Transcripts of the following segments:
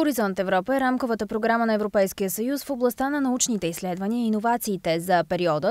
Хоризонт Европа е рамковата програма на Европейския съюз в областта на научните изследвания и иновациите за периода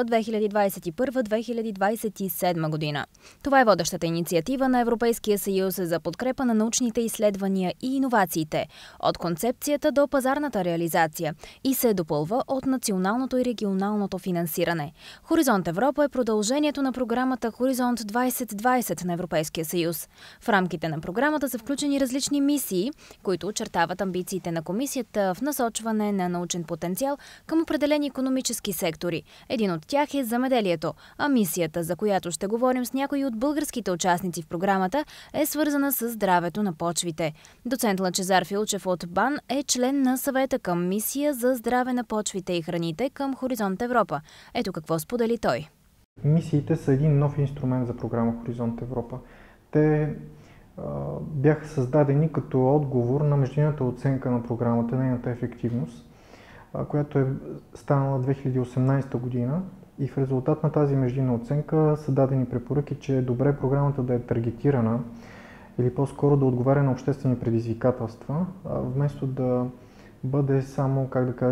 2021-2027 година. Това е водещата инициатива на Европейския съюз за подкрепа на научните изследвания и иновациите, от концепцията до пазарната реализация, и се допълва от националното и регионалното финансиране. Хоризонт Европа е продължението на програмата Хоризонт 2020 на Европейския съюз. В рамките на програмата са включени различни мисии, които очертават амбициите на комисията в насочване на научен потенциал към определени икономически сектори. Един от тях е земеделието, а мисията, за която ще говорим с някои от българските участници в програмата, е свързана с здравето на почвите. Доцент Лъчезар Филчев от БАН е член на съвета към мисия за здраве на почвите и храните към Хоризонт Европа. Ето какво сподели той. Мисиите са един нов инструмент за програма Хоризонт Европа. Те бяха създадени като отговор на междинната оценка на програмата, нейната ефективност, която е станала 2018 година, и в резултат на тази междинна оценка са дадени препоръки, че е добре програмата да е таргетирана или по-скоро да отговаря на обществени предизвикателства, вместо да бъде само,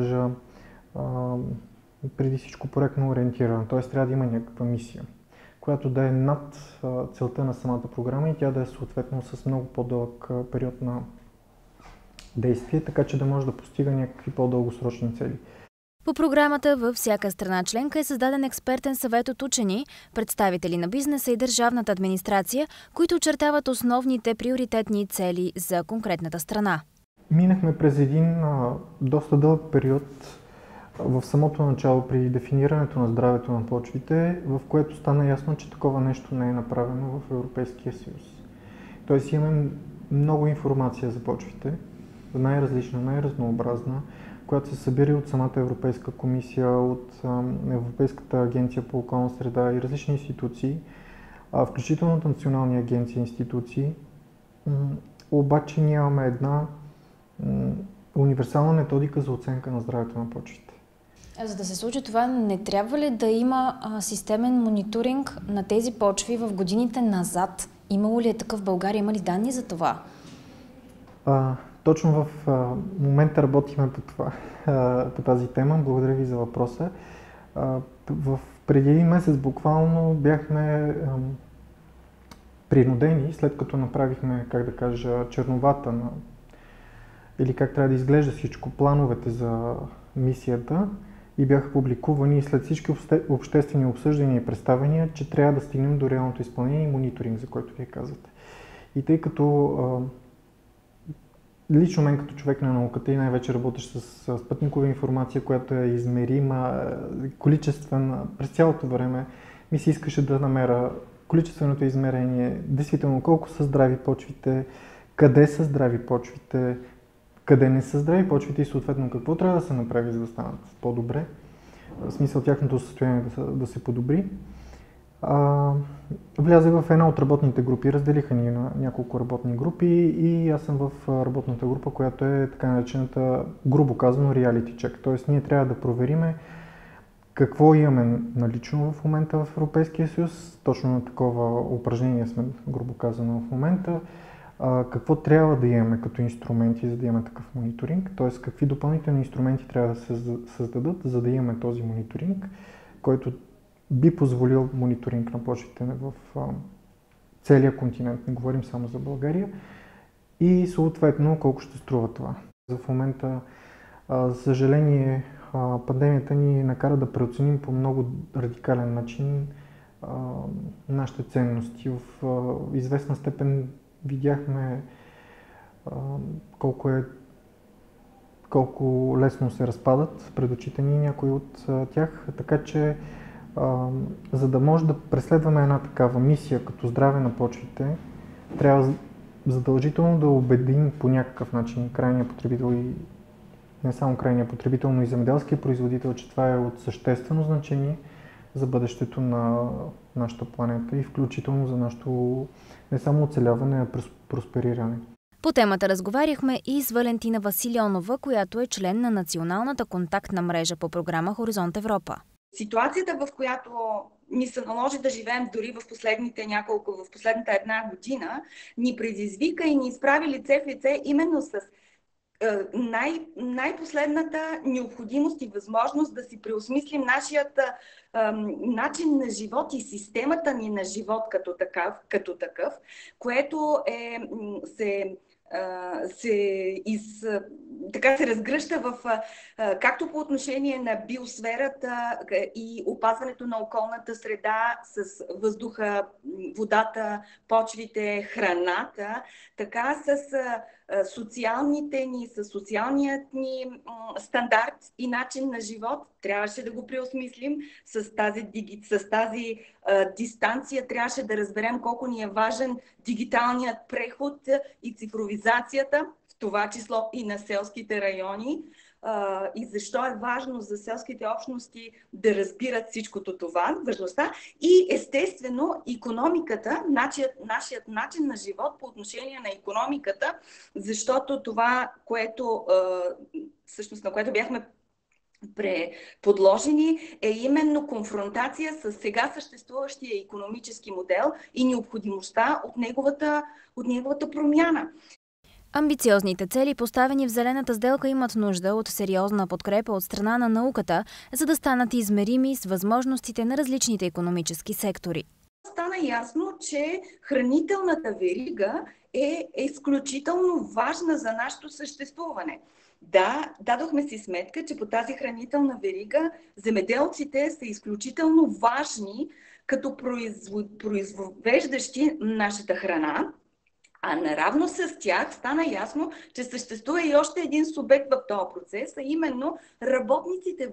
преди всичко проектно ориентирана, т.е. трябва да има някаква мисия, която да е над целта на самата програма и тя да е съответно с много по-дълъг период на действие, така че да може да постига някакви по-дългосрочни цели. По програмата във всяка страна членка е създаден експертен съвет от учени, представители на бизнеса и държавната администрация, които очертават основните приоритетни цели за конкретната страна. Минахме през един доста дълъг период в самото начало при дефинирането на здравето на почвите, в което стана ясно, че такова нещо не е направено в Европейския съюз. Тоест имаме много информация за почвите, най-различна, най-разнообразна, която се събира от самата Европейска комисия, от Европейската агенция по околна среда и различни институции, включително от национални агенции и институции. Обаче нямаме една универсална методика за оценка на здравето на почвите. За да се случи това, не трябва ли да има системен мониторинг на тези почви в годините назад? Имало ли е такъв в България? Има ли данни за това? Точно в момента работиме по тази тема. Благодаря ви за въпроса. Преди един месец буквално бяхме принудени, след като направихме, черновата или как трябва да изглежда всичко, плановете за мисията, и бяха публикувани, и след всички обществени обсъждания и представяния, че трябва да стигнем до реалното изпълнение и мониторинг, за който вие казвате. И тъй като лично мен като човек на науката и най-вече работещ с спътникова информация, която е измерима, количествена през цялото време, ми се искаше да намеря количественото измерение, действително колко са здрави почвите, къде са здрави почвите, къде не са здрави почвите и съответно какво трябва да се направи, за да станат по-добре. В смисъл тяхното състояние да се подобри. Влязах в една от работните групи, разделиха ни на няколко работни групи и аз съм в работната група, която е така наречената, грубо казано, reality check. Тоест ние трябва да провериме какво имаме налично в момента в Европейския съюз, точно на такова упражнение сме, грубо казано, в момента. Какво трябва да имаме като инструменти, за да имаме такъв мониторинг, т.е. какви допълнителни инструменти трябва да се създадат, за да имаме този мониторинг, който би позволил мониторинг на почвите в целия континент, не говорим само за България, и съответно колко ще струва това. В момента, за съжаление, пандемията ни накара да преоценим по много радикален начин нашите ценности. В известна степен видяхме колко лесно се разпадат пред очите ни някои от тях, така че за да може да преследваме една такава мисия като здраве на почвите, трябва задължително да убедим по някакъв начин крайния потребител и не само крайния потребител, но и земеделския производител, че това е от съществено значение за бъдещето на нашата планета и включително за нашето не само оцеляване, а проспериране. По темата разговаряхме и с Валентина Василионова, която е член на Националната контактна мрежа по програма Хоризонт Европа. Ситуацията, в която ни се наложи да живеем дори в последната една година, ни предизвика и ни изправи лице в лице именно с най-последната необходимост и възможност да си преосмислим нашият начин на живот и системата ни на живот като такъв, което така се разгръща както по отношение на биосферата и опазването на околната среда с въздуха, водата, почвите, храната, така с социалните ни, с социалният ни стандарт и начин на живот. Трябваше да го преосмислим с тази дистанция. Трябваше да разберем колко ни е важен дигиталният преход и цифровизацията, в това число и на селските райони. И защо е важно за селските общности да разбират всичкото това, важността и естествено икономиката, нашият начин на живот по отношение на икономиката, защото това, което всъщност на което бяхме подложени, е именно конфронтация с сега съществуващия икономически модел и необходимостта от неговата промяна. Амбициозните цели, поставени в Зелената сделка, имат нужда от сериозна подкрепа от страна на науката, за да станат измерими с възможностите на различните икономически сектори. Стана ясно, че хранителната верига е изключително важна за нашето съществуване. Да, дадохме си сметка, че по тази хранителна верига земеделците са изключително важни като произвеждащи нашата храна, а наравно с тях стана ясно, че съществува и още един субект в този процес, а именно работниците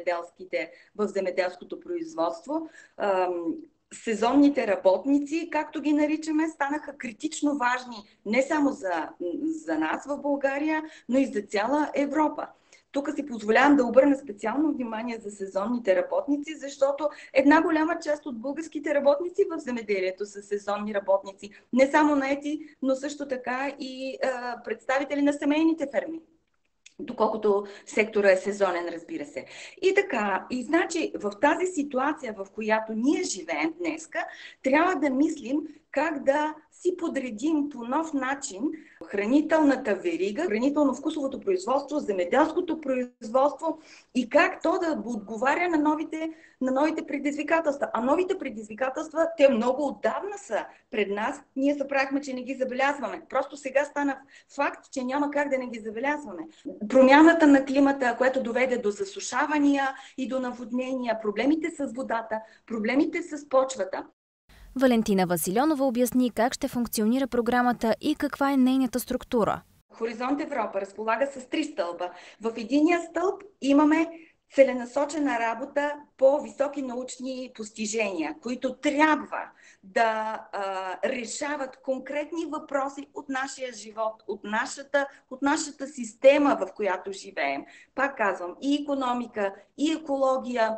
в земеделското производство. Сезонните работници, както ги наричаме, станаха критично важни не само за нас в България, но и за цяла Европа. Тук си позволявам да обърна специално внимание за сезонните работници, защото една голяма част от българските работници в земеделието са сезонни работници. Не само наети, но също така и представители на семейните ферми, доколкото сектора е сезонен, разбира се. И така, и значи в тази ситуация, в която ние живеем днеска, трябва да мислим как да си подредим по нов начин хранителната верига, хранително-вкусовото производство, земеделското производство и как то да отговаря на новите предизвикателства. А новите предизвикателства, те много отдавна са пред нас. Ние се правихме, че не ги забелязваме. Просто сега стана факт, че няма как да не ги забелязваме. Промяната на климата, което доведе до засушавания и до наводнения, проблемите с водата, проблемите с почвата. Валентина Василионова обясни как ще функционира програмата и каква е нейната структура. Хоризонт Европа разполага с 3 стълба. В единия стълб имаме целенасочена работа по високи научни постижения, които трябва да решават конкретни въпроси от нашия живот, от нашата система, в която живеем. Пак казвам, и икономика, и екология,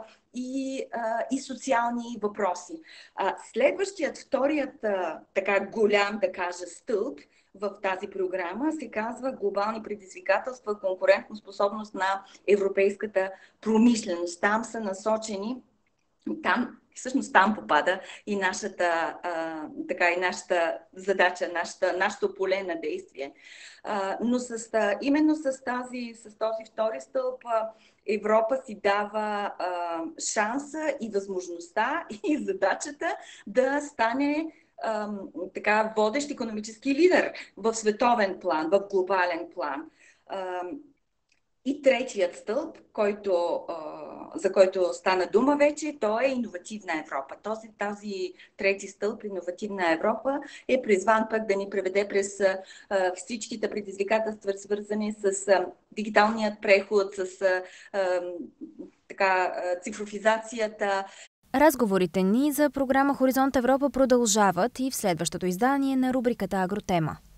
и социални въпроси. Вторият така голям, да кажа, стълб в тази програма се казва глобални предизвикателства, конкурентоспособност на европейската промишленост. Там са насочени, всъщност там попада и нашата задача, нашето поле на действие. Но именно с този втори стълб Европа си дава шанса и възможността и задачата да стане водещ икономически лидер в световен план, в глобален план. И третият стълб, за който стана дума вече, то е иновативна Европа. Този трети стълб, иновативна Европа, е призван пък да ни преведе през всичките предизвикателства, свързани с дигиталният преход, с цифровизацията. Разговорите ни за програма Хоризонт Европа продължават и в следващото издание на рубриката Агротема.